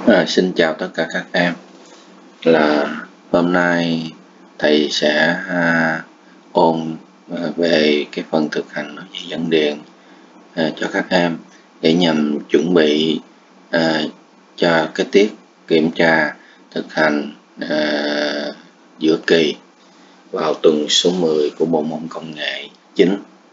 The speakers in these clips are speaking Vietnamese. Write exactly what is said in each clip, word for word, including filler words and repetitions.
À, xin chào tất cả các em. Là hôm nay thầy sẽ à, ôn à, về cái phần thực hành ở dây dẫn điện à, cho các em để nhằm chuẩn bị à, cho cái tiết kiểm tra thực hành à, giữa kỳ vào tuần số mười của bộ môn công nghệ chính.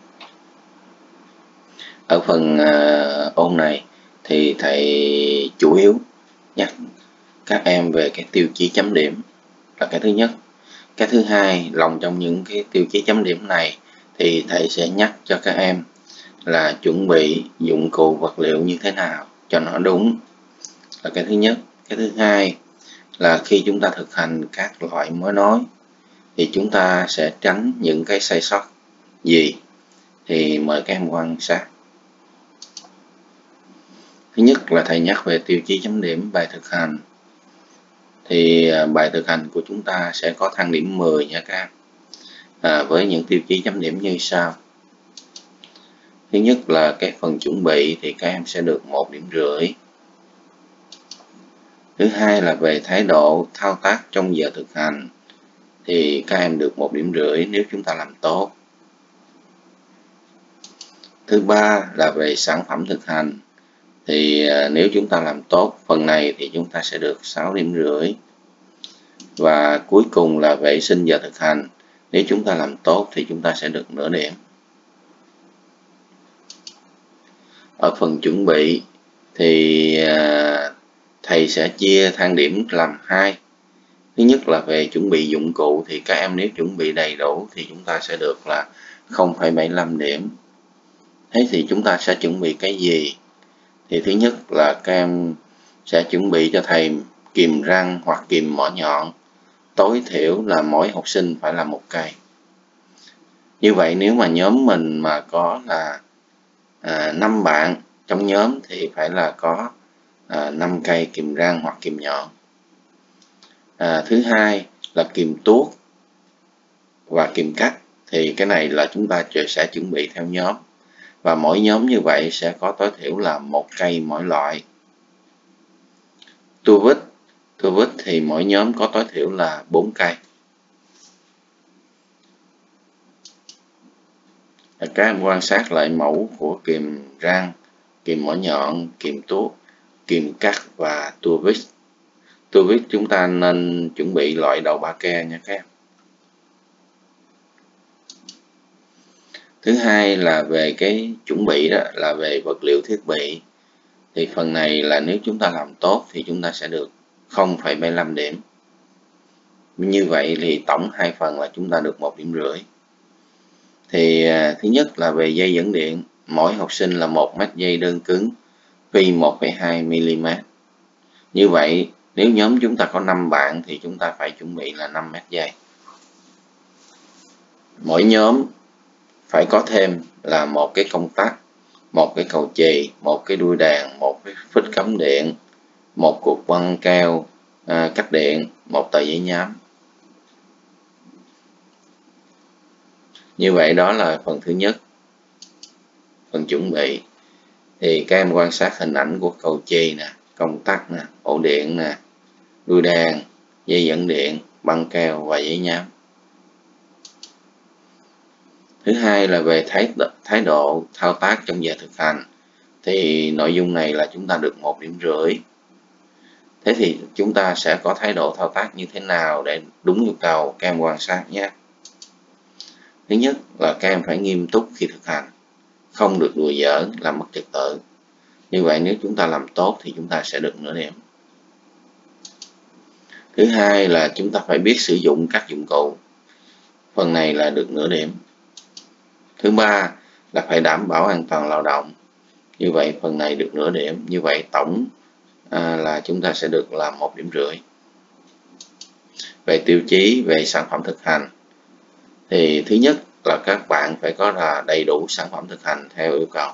Ở phần à, ôn này thì thầy chủ yếu nhắc các em về cái tiêu chí chấm điểm là cái thứ nhất. Cái thứ hai, lòng trong những cái tiêu chí chấm điểm này thì thầy sẽ nhắc cho các em là chuẩn bị dụng cụ vật liệu như thế nào cho nó đúng, là cái thứ nhất. Cái thứ hai là khi chúng ta thực hành các loại mối nối thì chúng ta sẽ tránh những cái sai sót gì, thì mời các em quan sát. Thứ nhất là thầy nhắc về tiêu chí chấm điểm bài thực hành. Thì bài thực hành của chúng ta sẽ có thang điểm mười nha các em, à, với những tiêu chí chấm điểm như sau. Thứ nhất là cái phần chuẩn bị thì các em sẽ được một điểm rưỡi. Thứ hai là về thái độ thao tác trong giờ thực hành thì các em được một điểm rưỡi nếu chúng ta làm tốt. Thứ ba là về sản phẩm thực hành thì à, nếu chúng ta làm tốt phần này thì chúng ta sẽ được sáu điểm rưỡi. Và cuối cùng là vệ sinh giờ thực hành, nếu chúng ta làm tốt thì chúng ta sẽ được nửa điểm. Ở phần chuẩn bị thì à, thầy sẽ chia thang điểm làm hai. Thứ nhất là về chuẩn bị dụng cụ thì các em nếu chuẩn bị đầy đủ thì chúng ta sẽ được là không phẩy bảy mươi lăm điểm. Thế thì chúng ta sẽ chuẩn bị cái gì? Thì thứ nhất là các em sẽ chuẩn bị cho thầy kìm răng hoặc kìm mỏ nhọn, tối thiểu là mỗi học sinh phải là một cây. Như vậy nếu mà nhóm mình mà có là à, năm bạn trong nhóm thì phải là có à, năm cây kìm răng hoặc kìm nhọn. À, thứ hai là kìm tuốt và kìm cắt, thì cái này là chúng ta sẽ chuẩn bị theo nhóm, và mỗi nhóm như vậy sẽ có tối thiểu là một cây mỗi loại. Tua vít, tua vít thì mỗi nhóm có tối thiểu là bốn cây. Các em quan sát lại mẫu của kìm răng, kìm mỏ nhọn, kìm tuốt, kìm cắt và tua vít. Tua vít chúng ta nên chuẩn bị loại đầu ba ke nha các em. Thứ hai là về cái chuẩn bị đó là về vật liệu thiết bị. Thì phần này là nếu chúng ta làm tốt thì chúng ta sẽ được không phẩy bảy mươi lăm điểm. Như vậy thì tổng hai phần là chúng ta được một điểm rưỡi. Thì à, thứ nhất là về dây dẫn điện, mỗi học sinh là một mét dây đơn cứng phi một phẩy hai mi li mét. Như vậy nếu nhóm chúng ta có năm bạn thì chúng ta phải chuẩn bị là năm mét dây. Mỗi nhóm phải có thêm là một cái công tắc, một cái cầu chì, một cái đuôi đàn, một cái phích cắm điện, một cục băng keo à, cắt điện, một tờ giấy nhám. Như vậy đó là phần thứ nhất, phần chuẩn bị. Thì các em quan sát hình ảnh của cầu chì nè, công tắc nè, ổ điện nè, đuôi đàn, dây dẫn điện, băng keo và giấy nhám. Thứ hai là về thái, thái độ thao tác trong giờ thực hành. Thì nội dung này là chúng ta được một điểm rưỡi. Thế thì chúng ta sẽ có thái độ thao tác như thế nào để đúng nhu cầu, các em quan sát nhé. Thứ nhất là các em phải nghiêm túc khi thực hành, không được đùa giỡn làm mất trật tự. Như vậy nếu chúng ta làm tốt thì chúng ta sẽ được nửa điểm. Thứ hai là chúng ta phải biết sử dụng các dụng cụ. Phần này là được nửa điểm. Thứ ba là phải đảm bảo an toàn lao động. Như vậy phần này được nửa điểm. Như vậy tổng à, là chúng ta sẽ được là một điểm rưỡi. Về tiêu chí về sản phẩm thực hành thì thứ nhất là các bạn phải có là đầy đủ sản phẩm thực hành theo yêu cầu.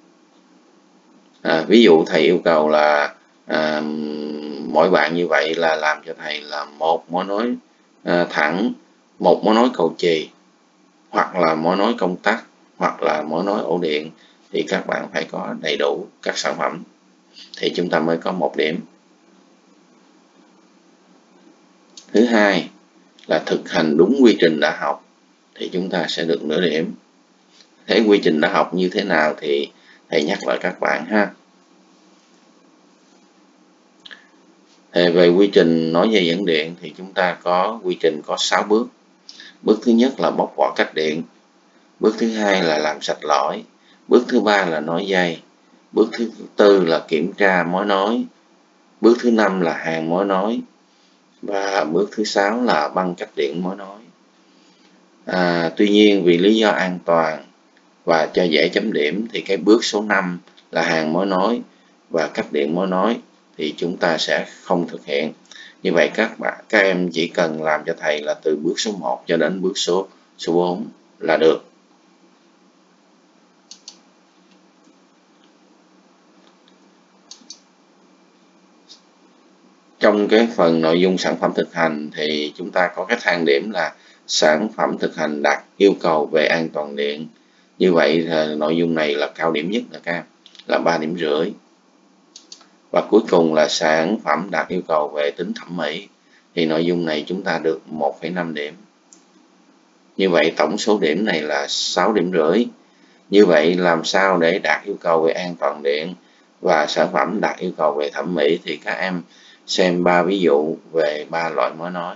À, ví dụ thầy yêu cầu là à, mỗi bạn như vậy là làm cho thầy là một mối nối à, thẳng, một mối nối cầu chì, hoặc là mối nối công tắc, hoặc là mối nối ổ điện, thì các bạn phải có đầy đủ các sản phẩm thì chúng ta mới có một điểm. Thứ hai là thực hành đúng quy trình đã học thì chúng ta sẽ được nửa điểm. Thế quy trình đã học như thế nào thì thầy nhắc lại các bạn ha. Thì về quy trình nối dây dẫn điện thì chúng ta có quy trình có sáu bước. Bước thứ nhất là bóc vỏ cách điện. Bước thứ hai là làm sạch lõi. Bước thứ ba là nối dây. Bước thứ tư là kiểm tra mối nối. Bước thứ năm là hàng mối nối. Và bước thứ sáu là băng cách điện mối nối. À, tuy nhiên vì lý do an toàn và cho dễ chấm điểm thì cái bước số năm là hàng mối nối và cách điện mối nối thì chúng ta sẽ không thực hiện. Như vậy các bạn các em chỉ cần làm cho thầy là từ bước số một cho đến bước số số bốn là được. Trong cái phần nội dung sản phẩm thực hành thì chúng ta có cái thang điểm là sản phẩm thực hành đạt yêu cầu về an toàn điện. Như vậy thì nội dung này là cao điểm nhất là các em, là ba điểm rưỡi. Và cuối cùng là sản phẩm đạt yêu cầu về tính thẩm mỹ. Thì nội dung này chúng ta được một phẩy năm điểm. Như vậy tổng số điểm này là sáu điểm rưỡi. Như vậy làm sao để đạt yêu cầu về an toàn điện và sản phẩm đạt yêu cầu về thẩm mỹ thì các em xem ba ví dụ về ba loại mối nối.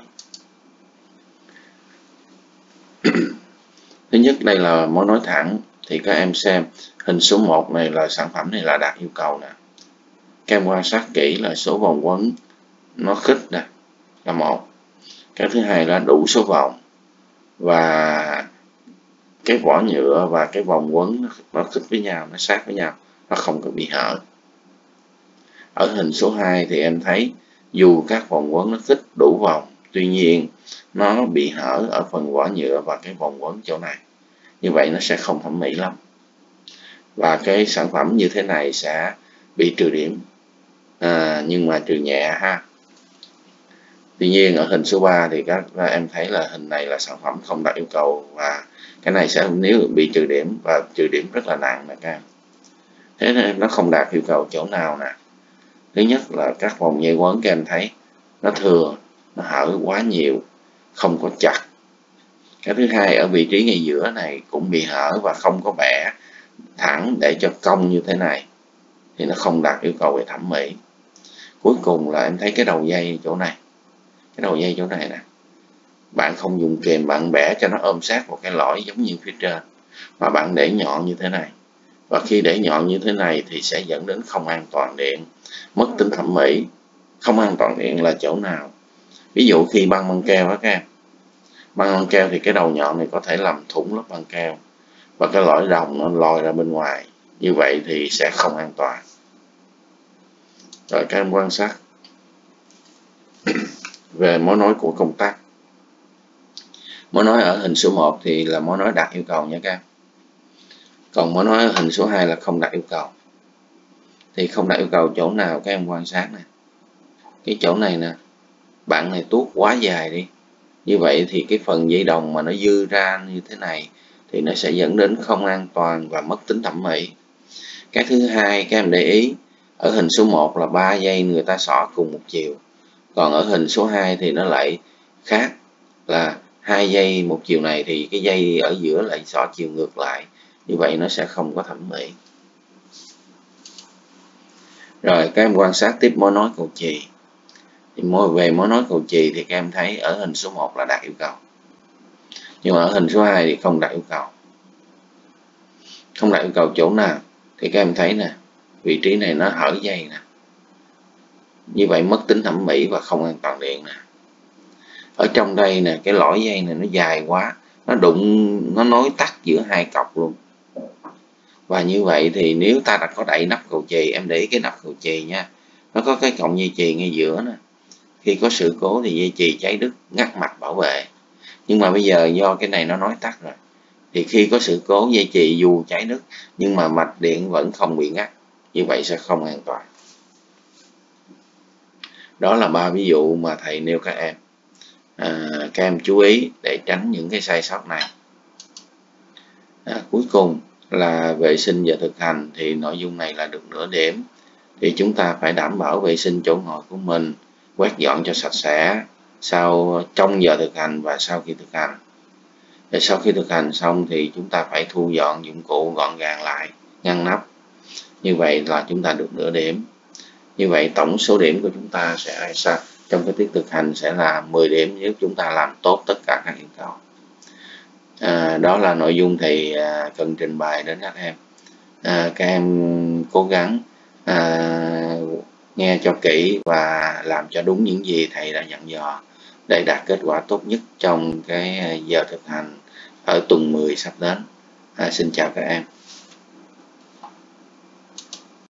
Thứ nhất đây là mối nối thẳng thì các em xem hình số một này là sản phẩm này là đạt yêu cầu nè. Các em quan sát kỹ là số vòng quấn nó khít nè là một. Cái thứ hai là đủ số vòng và cái vỏ nhựa và cái vòng quấn nó khít với nhau, nó sát với nhau, nó không có bị hở. Ở hình số hai thì em thấy dù các vòng quấn nó khít đủ vòng, tuy nhiên nó bị hở ở phần vỏ nhựa và cái vòng quấn chỗ này. Như vậy nó sẽ không thẩm mỹ lắm. Và cái sản phẩm như thế này sẽ bị trừ điểm, à, nhưng mà trừ nhẹ ha. Tuy nhiên ở hình số ba thì các em thấy là hình này là sản phẩm không đạt yêu cầu và cái này sẽ nếu bị trừ điểm và trừ điểm rất là nặng nè các em. Thế nên nó không đạt yêu cầu chỗ nào nè. Thứ nhất là các vòng dây quấn các em thấy nó thừa, nó hở quá nhiều, không có chặt. Cái thứ hai ở vị trí ngay giữa này cũng bị hở và không có bẻ thẳng để cho cong như thế này thì nó không đạt yêu cầu về thẩm mỹ. Cuối cùng là em thấy cái đầu dây chỗ này, cái đầu dây chỗ này nè, bạn không dùng kềm, bạn bẻ cho nó ôm sát vào cái lõi giống như phía trên mà bạn để nhọn như thế này. Và khi để nhọn như thế này thì sẽ dẫn đến không an toàn điện, mất tính thẩm mỹ. Không an toàn điện là chỗ nào? Ví dụ khi băng băng keo đó các em, băng băng keo thì cái đầu nhọn này có thể làm thủng lớp băng keo và cái lõi đồng nó lòi ra bên ngoài. Như vậy thì sẽ không an toàn. Rồi các em quan sát về mối nối của công tắc. Mối nối ở hình số một thì là mối nối đạt yêu cầu nha các em. Còn mối nối ở hình số hai là không đạt yêu cầu. Thì không đạt yêu cầu chỗ nào các em quan sát nè. Cái chỗ này nè, bạn này tuốt quá dài đi. Như vậy thì cái phần dây đồng mà nó dư ra như thế này thì nó sẽ dẫn đến không an toàn và mất tính thẩm mỹ. Cái thứ hai các em để ý, ở hình số một là ba dây người ta xỏ cùng một chiều. Còn ở hình số hai thì nó lại khác, là hai dây một chiều này thì cái dây ở giữa lại xỏ chiều ngược lại. Như vậy nó sẽ không có thẩm mỹ. Rồi các em quan sát tiếp mối nối cầu chì. Thì về mối nối cầu chì thì các em thấy ở hình số một là đạt yêu cầu. Nhưng mà ở hình số hai thì không đạt yêu cầu. Không đạt yêu cầu chỗ nào? Thì các em thấy nè, vị trí này nó hở dây nè. Như vậy mất tính thẩm mỹ và không an toàn điện nè. Ở trong đây nè, cái lõi dây này nó dài quá, nó đụng, nó nối tắt giữa hai cọc luôn. Và như vậy thì nếu ta đã có đậy nắp cầu chì, em để ý cái nắp cầu chì nha, nó có cái cọng dây chì ngay giữa nè. Khi có sự cố thì dây chì cháy đứt, ngắt mạch bảo vệ. Nhưng mà bây giờ do cái này nó nối tắt rồi, thì khi có sự cố dây chì dù cháy đứt nhưng mà mạch điện vẫn không bị ngắt. Như vậy sẽ không an toàn. Đó là ba ví dụ mà thầy nêu các em. À, các em chú ý để tránh những cái sai sót này. À, cuối cùng là vệ sinh và thực hành thì nội dung này là được nửa điểm. Thì chúng ta phải đảm bảo vệ sinh chỗ ngồi của mình, quét dọn cho sạch sẽ, sau trong giờ thực hành và sau khi thực hành. Và sau khi thực hành xong thì chúng ta phải thu dọn dụng cụ gọn gàng lại, ngăn nắp. Như vậy là chúng ta được nửa điểm. Như vậy tổng số điểm của chúng ta sẽ sao trong cái tiết thực hành sẽ là mười điểm nếu chúng ta làm tốt tất cả các yêu cầu. À, đó là nội dung thầy à, cần trình bày đến các em. À, các em cố gắng à, nghe cho kỹ và làm cho đúng những gì thầy đã dặn dò để đạt kết quả tốt nhất trong cái giờ thực hành ở tuần mười sắp đến. À, xin chào các em.